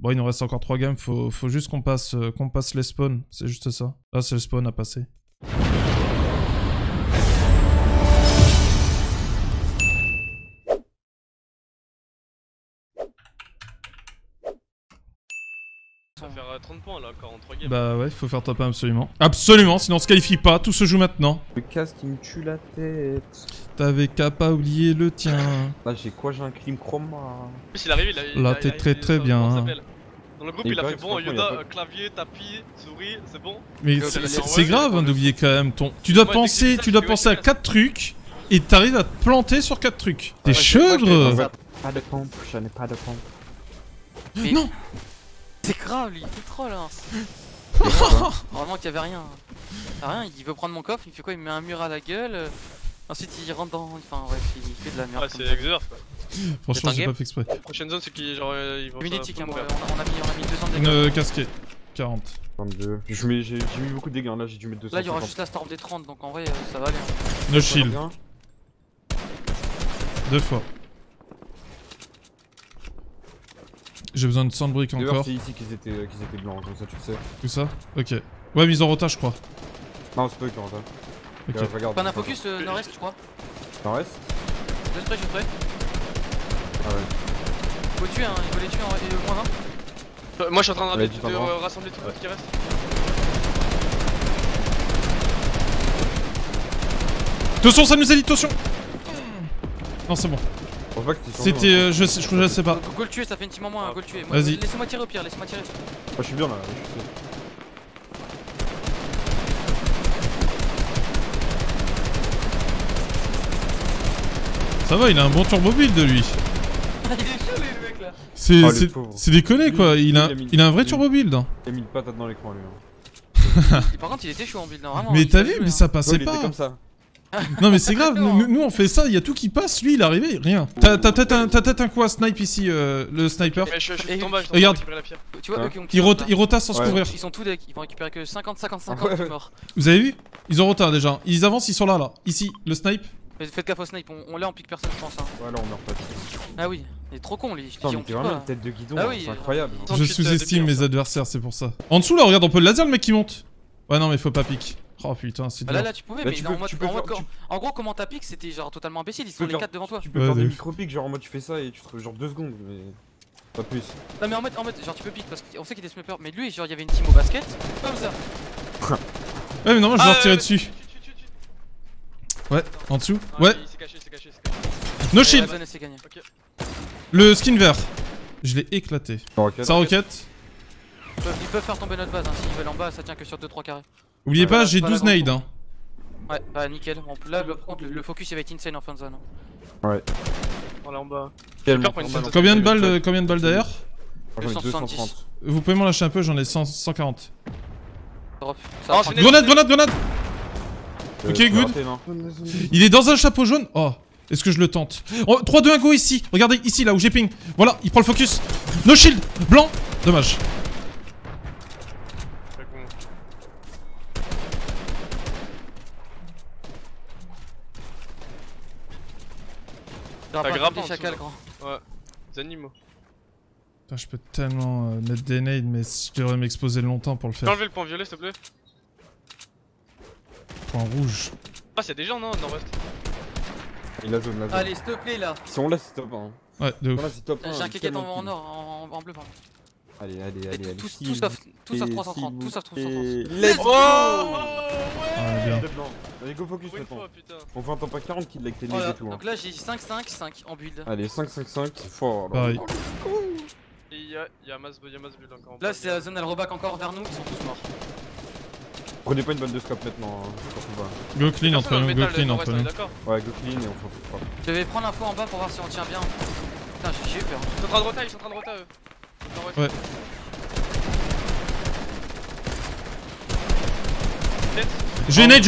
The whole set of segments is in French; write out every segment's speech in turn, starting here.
Bon, il nous reste encore 3 games, faut juste qu'on passe les spawns, c'est juste ça. Ah, c'est le spawn à passer. Ça va faire 30 points là encore en 3 games. Bah ouais, faut faire top 1 absolument. Absolument, sinon on se qualifie pas, tout se joue maintenant. Le casque il me tue la tête. T'avais qu'à pas oublier le tien. Là j'ai quoi? J'ai un clim chroma. En plus il arrive, Là t'es très bien. Dans le groupe il a fait bon, Yoda, clavier, tapis, souris, c'est bon. Mais c'est grave hein, d'oublier quand même ton... Tu dois penser à 4 trucs et t'arrives à te planter sur 4 trucs. T'es chèvre. Pas de pompe, je n'ai pas de pompe. Non. C'est grave, lui, il fait troll hein. Vraiment qu'il y avait rien. Rien, il veut prendre mon coffre, il fait quoi? Il me met un mur à la gueule. Ensuite il rentre dans... Enfin ouais, il fait de la merde. Ouais, c'est exerce quoi. Franchement, j'ai pas fait exprès. Prochaine zone, c'est qu'il genre. Ils vont Lunatique, hein, on a mis 200 de dégâts. Une casquée. 40. 22. J'ai mis beaucoup de dégâts, là j'ai dû mettre 200. Là il y aura juste la storm des 30, donc en vrai ça va aller. No shield. 2 fois. J'ai besoin de sandbrick encore. C'est ici qu'ils étaient blancs, comme ça tu le sais. Tout ça? Ok. Ouais, mise en rota, je crois. Non, c'est pas eux qui ont ça. Ok. Regarde. Pas un focus nord-est, je crois. Nord-est? Je suis prêt. Ah ouais. Faut tuer, hein, il faut les tuer en moins 20. Moi je suis en train de rassembler tout le monde qui reste. Attention, ça nous a dit attention. Non, c'est bon. C'était. Je sais pas. Go le tuer, ça fait une team en moins, go le tuer. Vas-y. Laissez-moi tirer au pire, laissez-moi tirer. Moi je suis bien là, je sais. Ça va, il a un bon turbo build de lui. Il est chaud les mecs là. C'est déconné quoi, il a un vrai turbo build. Il a mis une patate dans l'écran lui. Par contre, il était chaud en build, non, vraiment. Mais t'as vu, mais ça passait pas. Il était comme ça. Non mais c'est grave, nous on fait ça, il y a tout qui passe, lui il est arrivé, rien. T'as peut-être un quoi snipe ici, le sniper. Je suis tombé, regarde. Tu vois, Il rotasse sans se couvrir. Ils sont tous deck, ils vont récupérer que 50-55 ans morts. Vous avez vu? Ils ont rota déjà, ils avancent, ils sont là. Ici, le snipe. Faites gaffe au snipe, on l'a en pique personne je pense. Ouais là on meurt pas. Ah oui, il est trop con lui. Putain mais t'es vraiment une tête de guidon, c'est incroyable. Je sous-estime mes adversaires, c'est pour ça. En dessous là, regarde, on peut le laser le mec qui monte. Ouais non mais faut pas pique. Oh putain, c'est dur. Là tu pouvais, mais en gros comment t'as pique c'était genre totalement imbécile, ils sont les 4 devant toi. Tu peux faire des micro-piques, genre en mode tu fais ça et tu te genre 2 secondes, mais pas plus. Non mais en mode genre tu peux pique parce qu'on sait qu'il était sniper, mais lui genre il y avait une team au basket, comme ça. Ouais mais non, moi je dois retirer dessus. Ouais, en dessous. Ouais. Il s'est caché. No shield. Le skin vert. Je l'ai éclaté. Sa roquette. Ils peuvent faire tomber notre base, hein. S'ils veulent en bas, ça tient que sur 2-3 carrés. Oubliez pas, j'ai 12 nades. Hein. Ouais, bah nickel. Là, par contre, le focus il va être insane en fin de zone. Ouais. On est en bas. Combien de balles derrière? 270. Vous pouvez m'en lâcher un peu, j'en ai 140. Grenade. Ok, good. Il est dans un chapeau jaune. Oh, est-ce que je le tente? 3, 2, 1, go ici. Regardez, ici, là où j'ai ping. Voilà, il prend le focus. No shield. Blanc. Dommage. T'as grave des chacals, grand. Ouais, des animaux. Putain, je peux tellement mettre des nades, mais je devrais m'exposer longtemps pour le faire. Enlever le point violet, s'il te plaît. Point rouge. Ah, c'est des gens, non, nord-ouest. Il a zone, Allez, s'il te plaît, là. Ils sont là, c'est top 1. Ouais, de ouf. J'ai un kéket en or, en bleu, pardon. Allez. Tout sauf 330, tout sauf 330. Let's go! Ouais, bien. Allez, go focus maintenant. On fait un top à 40 kills avec tes nades et tout. Donc là, j'ai 5-5-5 en build. Allez, 5-5-5, c'est fort. Pareil. Il y a masse build encore. Là, c'est la zone, elle reback encore vers nous, ils sont tous morts. Prenez pas une balle de scope maintenant, Go clean entre nous, go clean entre nous. Ouais, go clean et on s'en fout pas. Je vais prendre l'info en bas pour voir si on tient bien. Putain, j'ai eu peur. Ils sont en train de rota, eux. Ouais. J'ai nade.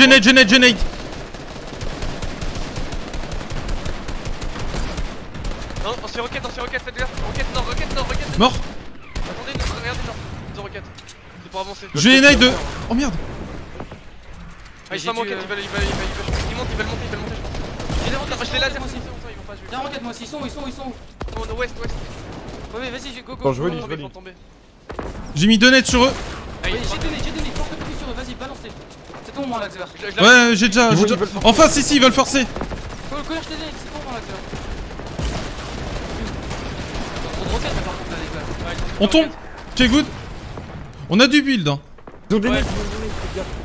Non, on se fait roquette, faites gaffe. Roquette nord. Mort. Attendez, regardez nord. Ils ont roquette. C'est pour avancer. J'ai nade de... Oh merde. Ah, ils sont en roquette, ils veulent monter, je pense. J'ai des roquettes, je les laser aussi, ils vont pas jouer. Viens roquette moi aussi, ils sont où? Ouest. Ouais, vas-y, go, Attends, je go. relis, Tomber, faut tomber. J'ai mis 2 nets sur eux. Ah, il Oui, est j'ai tombé. donné, force de focus sur eux, vas-y, balancez. C'est ton moment, Laxer. Je l'ai- Ouais, j'ai déjà. En face, ici, ils veulent forcer. Colère, je t'ai donné, c'est ton moment, Laxer. Trop de roquettes, par contre, là, les gars. Ouais, On tombe. Ok, good. On a du build. Hein. Ils ont des Ouais. mecs, faites gaffe.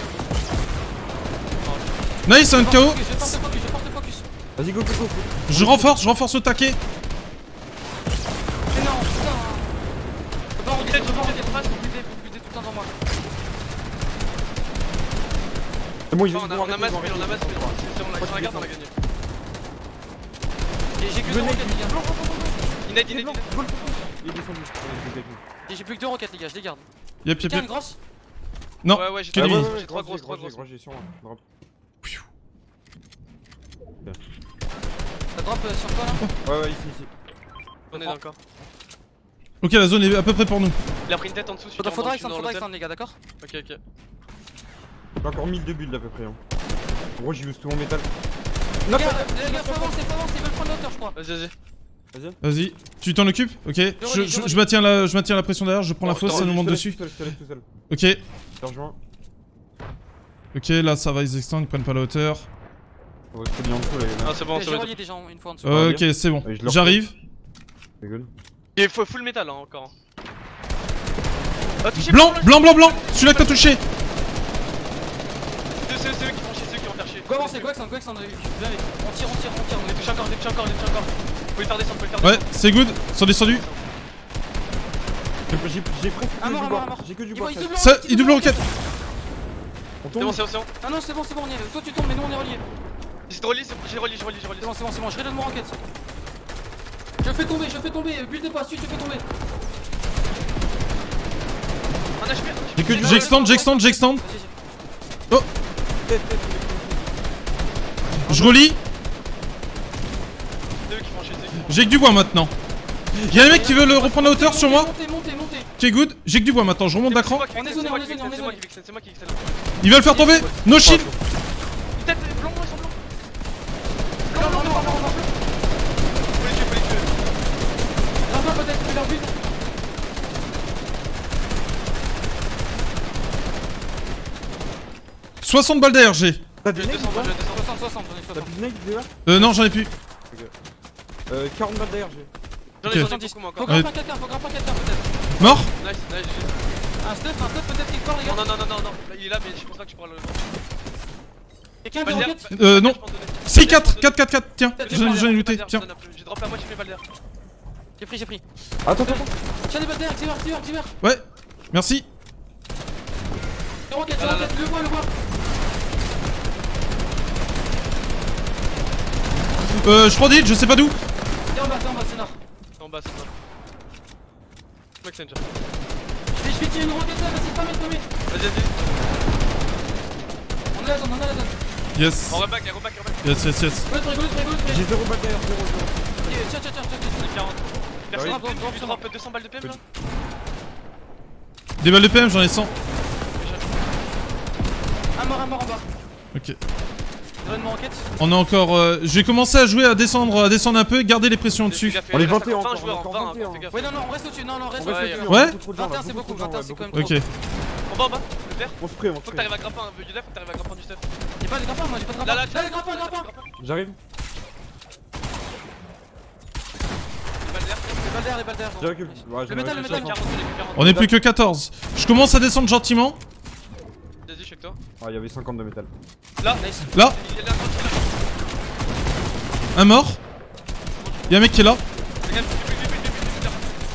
Nice, un KO. Je force de focus. Vas-y, go. Je renforce au taquet. Mais non, putain. Faut pas regarder, faut pas regarder, vous buildez tout le temps devant moi. C'est bon, ils On vont a arrêter, masse ils vont build, on a masse arrêter. build. C'est bon, on la garde, on a gagné. J'ai que 2 roquettes, les gars. Inade. Il est descendu. J'ai plus que 2 roquettes, les gars, je les garde. Yep. Quelqu'un a une grosse? Non. Ouais, j'ai que trois lui. grosses, j'ai trois grosses. J'ai sur moi. Drop. Ça drop sur toi là? Ouais, ici. On est dans le corps. Ok, la zone est à peu près pour nous. Il a pris une tête en dessous. Faudra extendre, les gars, d'accord? Ok. J'ai encore 1002 builds à peu près. En gros, j'ai use tout mon métal. Les gars, faut avancer, ils veulent prendre la hauteur, je crois. Vas-y. Vas-y. Tu t'en occupes? Ok. Je maintiens la pression derrière, je prends la fosse, ça nous monte dessus. Je te laisse tout seul. Ok. Je te rejoins. Ok, là ça va, ils extendent, ils prennent pas la hauteur. On va se bien en dessous là. Ah, c'est bon, J'ai relié des gens une fois en dessous. Ok, c'est bon. Ouais, je leur J'arrive. C'est good. Il faut full métal hein, encore. Ah, touché, Blanc. Celui-là que t'as touché. C'est eux qui font chier, c'est eux qui vont faire chier. Go extendre, viens avec. On tire, On les touche encore. Faut les faire descendre, Ouais, c'est good. Ils sont descendus. J'ai presque Un que mort, du un bois. mort. J'ai que du Il bois. double Ça, roquette, il double roquette. On C'est tombe. bon. Ah non, c'est bon, on y est. Toi tu tombes, mais nous on est reliés. J'ai relié, j'ai relié. C'est bon, je reload mon roquette. Je fais tomber, bulle de pas, tu fais tomber. Un HP. J'ai que du. J'extende. Vas-y. Je relis. C'est eux qui font chier, c'est eux qui font chier. J'ai que du bois maintenant. Y'a des mecs qui veulent reprendre la hauteur sur moi. Montez. Ok, good. J'ai que du bois maintenant, je remonte d'écran. On est zoné, on est zoné. C'est moi qui excelle. Ils veulent faire tomber. No shield. Tête blanc, ils sont blancs. Blanc. Faut les tuer. Là-bas peut-être, fais leur but. « 60 balles d'ARG. T'as des 200 nades ou pas? 60, j'en ai T'as 60. plus de nades déjà? Non, j'en ai plus. 40 balles d'ARG. J'en Ok. ai 70 moi Faut encore. Ouais. grimper quelqu'un peut-être. Mort. Nice. Un stuff peut-être quelque part, les gars. Non. Il est là, mais je pense pas que tu pourras le. Quelqu'un a des Valder. roquettes? Non. Si, 4. Tiens, j'en ai looté. Tiens. J'ai drop à moi, j'ai fait Valder. J'ai pris. Attends. Tiens des balles derrière, Tiber. Ouais. Merci. Des roquettes, Ah là là. le bois. Je prends des hits, je sais pas d'où. T'es en bas, c'est nord. En bas, c'est ça. Mec, c'est déjà. Je vais tirer une roquette là, vas-y, spammer. Vas-y. On a la zone. Yes. On reback. Yes. Go, J'ai 0 balles derrière, 0. Tiens. C'est 40. Personne Ah n'a pu drop 200 balles de PM là? Des balles de PM, j'en ai 100. Un mort en bas. Ok. Donne mon roquette. On a encore. Je vais commencer à jouer, à descendre un peu, garder les pressions dessus. On est 21 encore, 20 joueurs, on est 20, encore 21. fais gaffe. Ouais, non, on reste au-dessus. Non, reste On au-dessus. reste Ouais. beaucoup trop de gens, 21 là, c'est beaucoup, trop de gens, 21 c'est quand même Ok. trop. On va en bas, le vert. On se prie, Faut que t'arrives à grimper un peu du left, faut que t'arrives à grimper du stuff. Y'a pas de grappin, moi j'ai pas de grappin. Là, Là, grappin. J'arrive. Les balles d'air. J'ai recul. Ouais, Le métal, réussi le à métal. 100. On est plus que 14. Je commence à descendre gentiment. Vas-y, je suis avec toi. Ah, il y avait 50 de métal. Là, Là, il est là, tranquille. un mort. Y'a un mec qui est là. Fais gaffe, vite.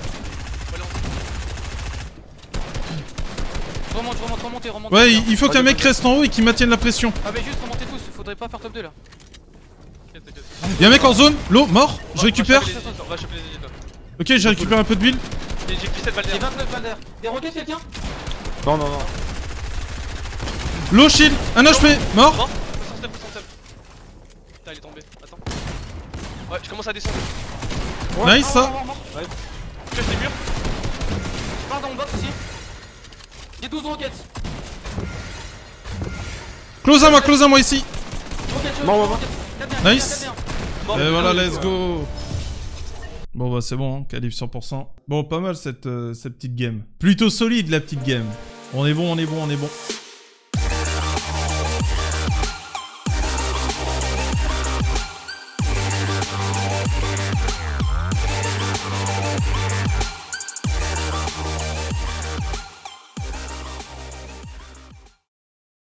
Remonte. Ouais, il faut qu'un mec reste en haut et qu'il maintienne la pression. Ah, mais juste remontez tous, faudrait pas faire top 2 là. T'inquiète. Y'a un mec en zone. L'eau, mort. Je récupère. On va choper les élites. Ok, j'ai récupéré un peu de build. J'ai 17 balles J'ai d'air. 29 balles d'air. Des roquettes, quelqu'un? Non. L'eau, shield. Un HP. Mort. Mort. Sans step. Putain, il est tombé. Attends. Ouais, je commence à descendre. Nice, ça. Je cache les murs. Je pars dans mon box aussi. J'ai 12 roquettes. Close à moi ici. Roquettes, Bon, roquettes. Tape bien, Nice. tape bien. Mort. Et voilà, let's go. Bon bah c'est bon, hein, calibre 100%. Bon, pas mal cette petite game. Plutôt solide la petite game. On est bon, on est bon, on est bon.